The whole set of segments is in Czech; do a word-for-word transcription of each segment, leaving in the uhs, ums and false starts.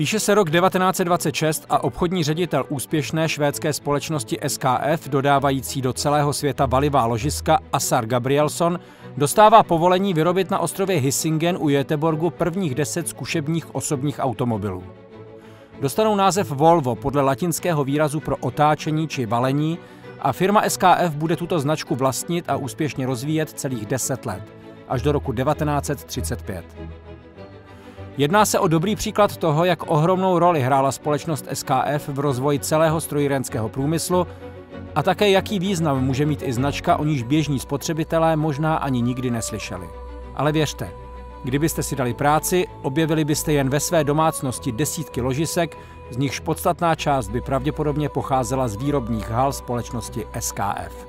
Píše se rok devatenáct set dvacet šest a obchodní ředitel úspěšné švédské společnosti S K F, dodávající do celého světa valivá ložiska Assar Gabrielsson, dostává povolení vyrobit na ostrově Hisingen u Göteborgu prvních deset zkušebních osobních automobilů. Dostanou název Volvo podle latinského výrazu pro otáčení či valení a firma S K F bude tuto značku vlastnit a úspěšně rozvíjet celých deset let, až do roku devatenáct set třicet pět. Jedná se o dobrý příklad toho, jak ohromnou roli hrála společnost S K F v rozvoji celého strojírenského průmyslu a také jaký význam může mít i značka, o níž běžní spotřebitelé možná ani nikdy neslyšeli. Ale věřte, kdybyste si dali práci, objevili byste jen ve své domácnosti desítky ložisek, z nichž podstatná část by pravděpodobně pocházela z výrobních hal společnosti S K F.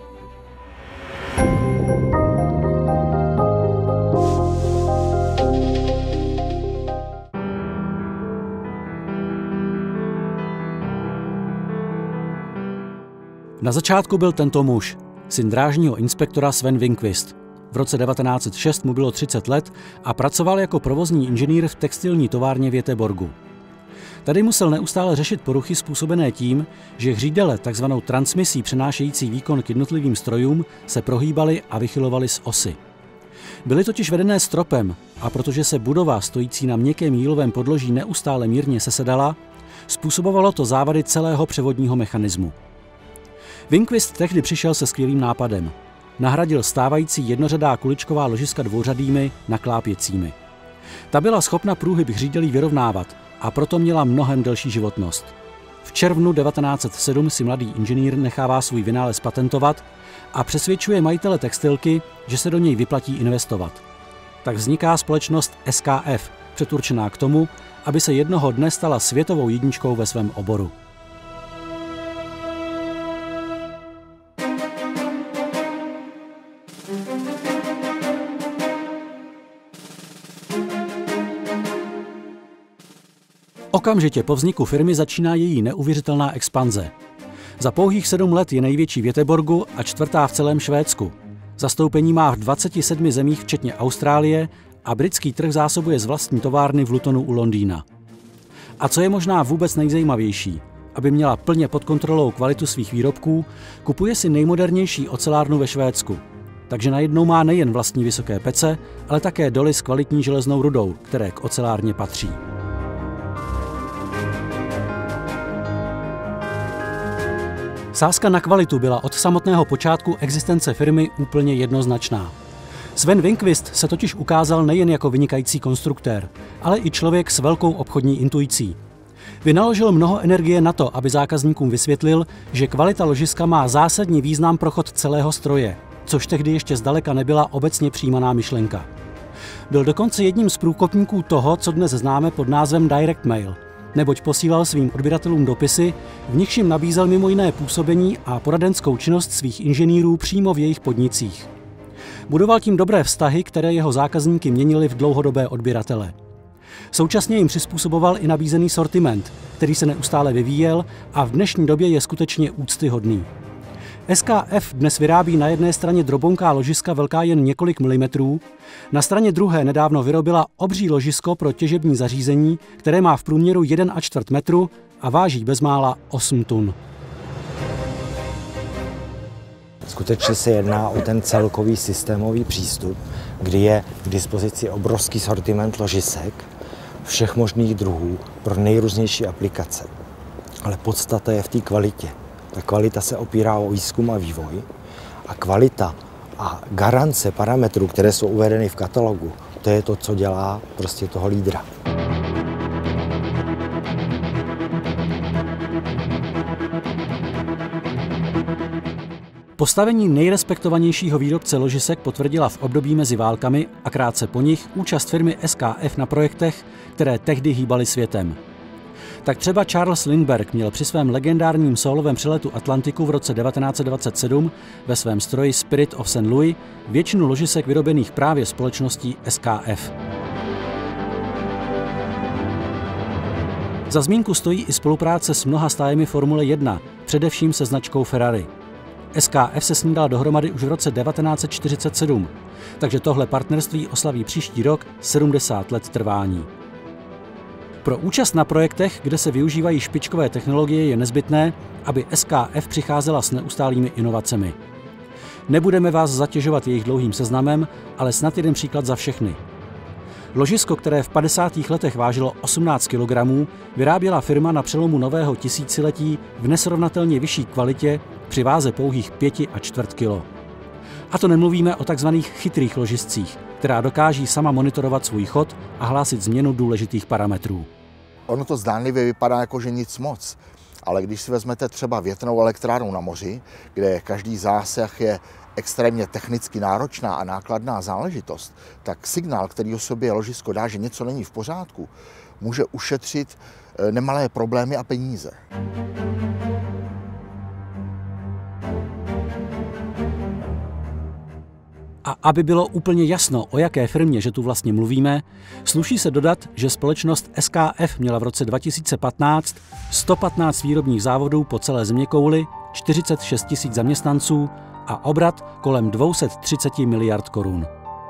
Na začátku byl tento muž, syn drážního inspektora Sven Winquist. V roce devatenáct set šest mu bylo třicet let a pracoval jako provozní inženýr v textilní továrně v Göteborgu. Tady musel neustále řešit poruchy způsobené tím, že hřídele, takzvanou transmisí přenášející výkon k jednotlivým strojům, se prohýbaly a vychylovaly z osy. Byly totiž vedené stropem a protože se budova stojící na měkkém jílovém podloží neustále mírně sesedala, způsobovalo to závady celého převodního mechanismu. Winquist tehdy přišel se skvělým nápadem. Nahradil stávající jednořadá kuličková ložiska dvouřadými naklápěcími. Ta byla schopna průhyb hřídelí vyrovnávat a proto měla mnohem delší životnost. V červnu devatenáct set sedm si mladý inženýr nechává svůj vynález patentovat a přesvědčuje majitele textilky, že se do něj vyplatí investovat. Tak vzniká společnost S K F, předurčená k tomu, aby se jednoho dne stala světovou jedničkou ve svém oboru. Okamžitě po vzniku firmy začíná její neuvěřitelná expanze. Za pouhých sedm let je největší v Göteborgu a čtvrtá v celém Švédsku. Zastoupení má v dvaceti sedmi zemích včetně Austrálie a britský trh zásobuje z vlastní továrny v Lutonu u Londýna. A co je možná vůbec nejzajímavější, aby měla plně pod kontrolou kvalitu svých výrobků, kupuje si nejmodernější ocelárnu ve Švédsku. Takže najednou má nejen vlastní vysoké pece, ale také doly s kvalitní železnou rudou, které k ocelárně patří. Sázka na kvalitu byla od samotného počátku existence firmy úplně jednoznačná. Sven Winquist se totiž ukázal nejen jako vynikající konstruktér, ale i člověk s velkou obchodní intuicí. Vynaložil mnoho energie na to, aby zákazníkům vysvětlil, že kvalita ložiska má zásadní význam pro chod celého stroje, což tehdy ještě zdaleka nebyla obecně přijímaná myšlenka. Byl dokonce jedním z průkopníků toho, co dnes známe pod názvem Direct Mail, neboť posílal svým odběratelům dopisy, v nichž jim nabízel mimo jiné působení a poradenskou činnost svých inženýrů přímo v jejich podnicích. Budoval tím dobré vztahy, které jeho zákazníky měnily v dlouhodobé odběratele. Současně jim přizpůsoboval i nabízený sortiment, který se neustále vyvíjel a v dnešní době je skutečně úctyhodný. S K F dnes vyrábí na jedné straně drobonká ložiska velká jen několik milimetrů, na straně druhé nedávno vyrobila obří ložisko pro těžební zařízení, které má v průměru jeden a čtvrt metru a váží bezmála osm tun. Skutečně se jedná o ten celkový systémový přístup, kdy je k dispozici obrovský sortiment ložisek všech možných druhů pro nejrůznější aplikace. Ale podstata je v té kvalitě. Ta kvalita se opírá o výzkum a vývoj a kvalita a garance parametrů, které jsou uvedeny v katalogu, to je to, co dělá prostě toho lídra. Postavení nejrespektovanějšího výrobce ložisek potvrdila v období mezi válkami a krátce po nich účast firmy S K F na projektech, které tehdy hýbaly světem. Tak třeba Charles Lindbergh měl při svém legendárním sólovém přeletu Atlantiku v roce devatenáct set dvacet sedm ve svém stroji Spirit of Saint Louis většinu ložisek vyrobených právě společností S K F. Za zmínku stojí i spolupráce s mnoha stájemi Formule jedna, především se značkou Ferrari. S K F se s ní dala dohromady už v roce devatenáct set čtyřicet sedm, takže tohle partnerství oslaví příští rok sedmdesát let trvání. Pro účast na projektech, kde se využívají špičkové technologie, je nezbytné, aby S K F přicházela s neustálými inovacemi. Nebudeme vás zatěžovat jejich dlouhým seznamem, ale snad jeden příklad za všechny. Ložisko, které v padesátých letech vážilo osmnáct kilogramů, vyráběla firma na přelomu nového tisíciletí v nesrovnatelně vyšší kvalitě při váze pouhých pěti a čtvrt kilo. A to nemluvíme o takzvaných chytrých ložiscích, která dokáží sama monitorovat svůj chod a hlásit změnu důležitých parametrů. Ono to zdánlivě vypadá jako, že nic moc, ale když si vezmete třeba větrnou elektrárnu na moři, kde každý zásah je extrémně technicky náročná a nákladná záležitost, tak signál, který o sobě ložisko dá, že něco není v pořádku, může ušetřit nemalé problémy a peníze. A aby bylo úplně jasno, o jaké firmě, že tu vlastně mluvíme, sluší se dodat, že společnost S K F měla v roce dva tisíce patnáct sto patnáct výrobních závodů po celé zeměkouli, čtyřicet šest tisíc zaměstnanců a obrat kolem dvě stě třicet miliard korun.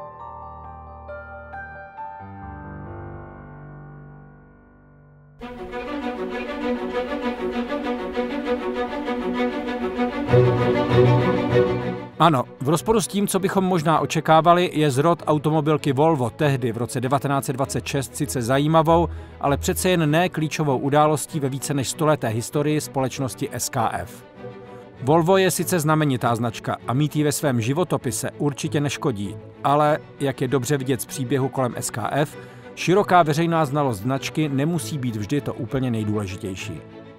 Ano, v rozporu s tím, co bychom možná očekávali, je zrod automobilky Volvo tehdy v roce devatenáct set dvacet šest sice zajímavou, ale přece jen ne klíčovou událostí ve více než stoleté historii společnosti S K F. Volvo je sice znamenitá značka a mít ji ve svém životopise určitě neškodí, ale, jak je dobře vidět z příběhu kolem S K F, široká veřejná znalost značky nemusí být vždy to úplně nejdůležitější.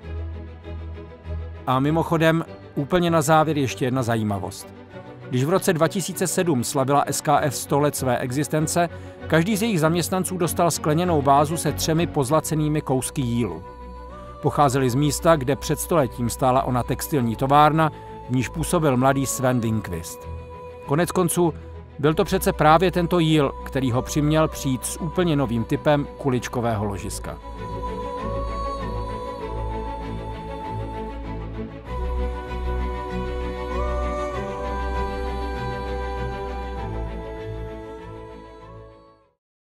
A mimochodem, úplně na závěr ještě jedna zajímavost. Když v roce dva tisíce sedm slavila S K F sto let své existence, každý z jejich zaměstnanců dostal skleněnou vázu se třemi pozlacenými kousky jílu. Pocházeli z místa, kde před stoletím stála ona textilní továrna, v níž působil mladý Sven Wingquist. Konec konců byl to přece právě tento jíl, který ho přiměl přijít s úplně novým typem kuličkového ložiska.